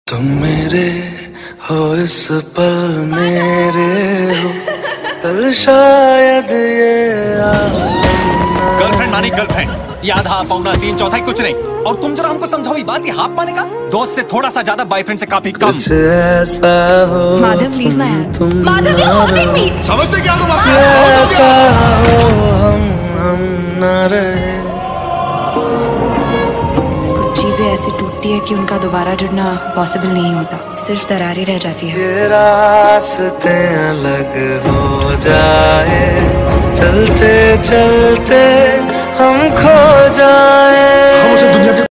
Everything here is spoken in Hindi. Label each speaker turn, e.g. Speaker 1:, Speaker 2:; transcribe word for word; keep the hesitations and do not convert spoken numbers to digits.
Speaker 1: तुम मेरे हो इस पल मेरे हो, कल शायद ये
Speaker 2: गर्लफ्रेंड मानी गर्लफ्रेंड, ये आधा पौना तीन चौथाई कुछ नहीं। और तुम जरा हमको समझाओ, ये बात ये हाफ पाने का दोस्त से थोड़ा सा ज्यादा, बॉयफ्रेंड से काफी कम।
Speaker 1: कुछ ऐसा हो
Speaker 3: माधव, leave my hand.
Speaker 1: तुम
Speaker 3: माधव, you're hurting me.
Speaker 4: समझते क्या तुम?
Speaker 1: ऐसा हो हम हम ना रहे।
Speaker 3: कुछ चीजें ऐसी टूटती है कि उनका दोबारा जुड़ना पॉसिबल नहीं होता, सिर्फ दरारें रह जाती है।
Speaker 1: ये रास्ते अलग हो जाए, चलते चलते हम खो जाए।
Speaker 4: हम उसे दुनिया के